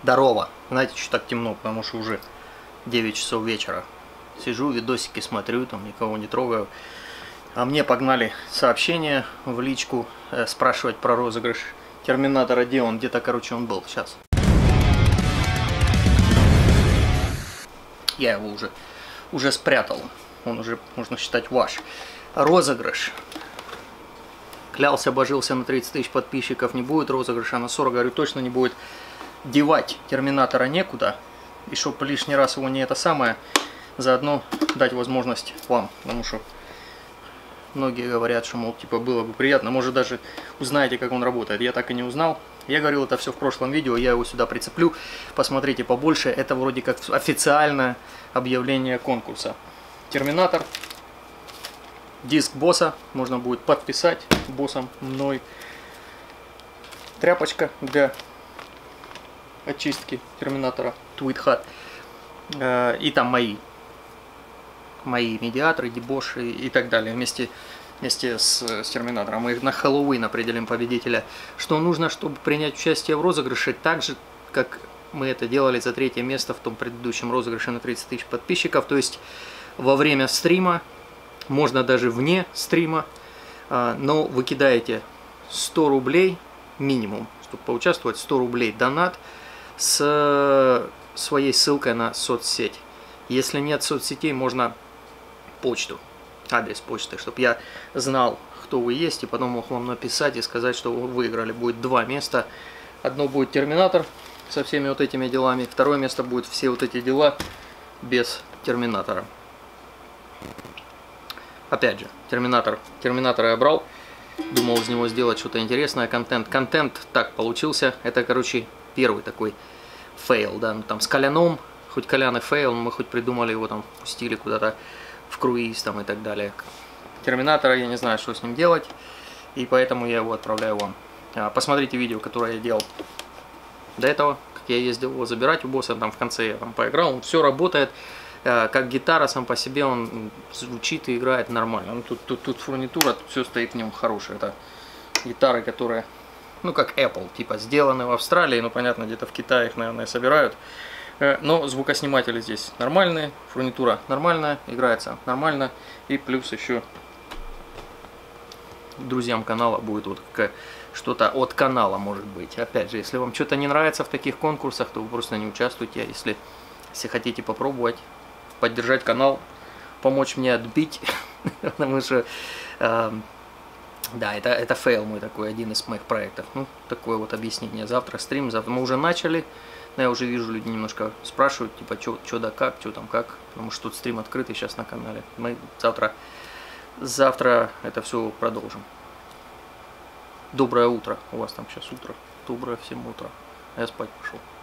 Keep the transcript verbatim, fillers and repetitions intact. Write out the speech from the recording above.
Здорово! Знаете, что так темно, потому что уже девять часов вечера. Сижу, видосики смотрю, там никого не трогаю. А мне погнали сообщения в личку, э, спрашивать про розыгрыш Терминатора, где он, где-то, короче, он был. Сейчас. Я его уже, уже спрятал. Он уже, можно считать, ваш. Розыгрыш. Клялся, божился на тридцать тысяч подписчиков, не будет розыгрыша, на сорок, говорю, точно не будет. Девать Терминатора некуда, и чтобы лишний раз его не это самое, заодно дать возможность вам, потому что многие говорят, что, мол, типа, было бы приятно, может, даже узнаете, как он работает. Я так и не узнал. Я говорил это все в прошлом видео, я его сюда прицеплю, посмотрите побольше. Это вроде как официальное объявление конкурса. Терминатор, диск босса, можно будет подписать боссом мной. Тряпочка для очистки Терминатора, Tweed Hat. И там мои. Мои медиаторы, дебоши и так далее. Вместе, вместе с, с Терминатором. Мы на Хэллоуин определим победителя. Что нужно, чтобы принять участие в розыгрыше, так же, как мы это делали за третье место в том предыдущем розыгрыше на тридцать тысяч подписчиков. То есть во время стрима, можно даже вне стрима, но вы кидаете сто рублей минимум, чтобы поучаствовать, сто рублей донат с своей ссылкой на соцсеть. Если нет соцсетей, можно почту, адрес почты, чтобы я знал, кто вы есть, и потом мог вам написать и сказать, что вы выиграли. Будет два места. Одно будет Терминатор со всеми вот этими делами, второе место будет все вот эти дела без Терминатора. Опять же, Терминатор, Терминатора я брал, думал из него сделать что-то интересное, контент. Контент так получился, это, короче, первый такой фейл, да, ну, там с Коляном, хоть Колян и фейл, мы хоть придумали его, там, пустили куда-то в круиз, там, и так далее. Терминатора, я не знаю, что с ним делать, и поэтому я его отправляю вам. Посмотрите видео, которое я делал до этого, как я ездил его забирать у босса, там, в конце я там поиграл, он все работает, как гитара сам по себе, он звучит и играет нормально. Ну, тут, тут, тут фурнитура, тут все стоит в нем хорошее, это гитары, которые... Ну, как Apple, типа, сделаны в Австралии, ну, понятно, где-то в Китае их, наверное, собирают. Но звукосниматели здесь нормальные, фурнитура нормальная, играется нормально. И плюс еще друзьям канала будет вот что-то от канала, может быть. Опять же, если вам что-то не нравится в таких конкурсах, то вы просто не участвуйте. Если, если хотите попробовать, поддержать канал, помочь мне отбить, потому что... Да, это, это фейл мой такой, один из моих проектов. Ну, такое вот объяснение. Завтра стрим, завтра мы уже начали. Но я уже вижу, люди немножко спрашивают, типа, что да как, что там как. Потому что тут стрим открытый сейчас на канале. Мы завтра, завтра это все продолжим. Доброе утро. У вас там сейчас утро. Доброе всем утро. А я спать пошел.